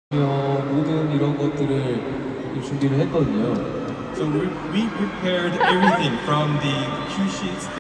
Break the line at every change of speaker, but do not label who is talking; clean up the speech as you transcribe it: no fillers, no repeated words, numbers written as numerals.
모든 이런 것들을 준비를 했거든요.
So we prepared everything from the cue sheets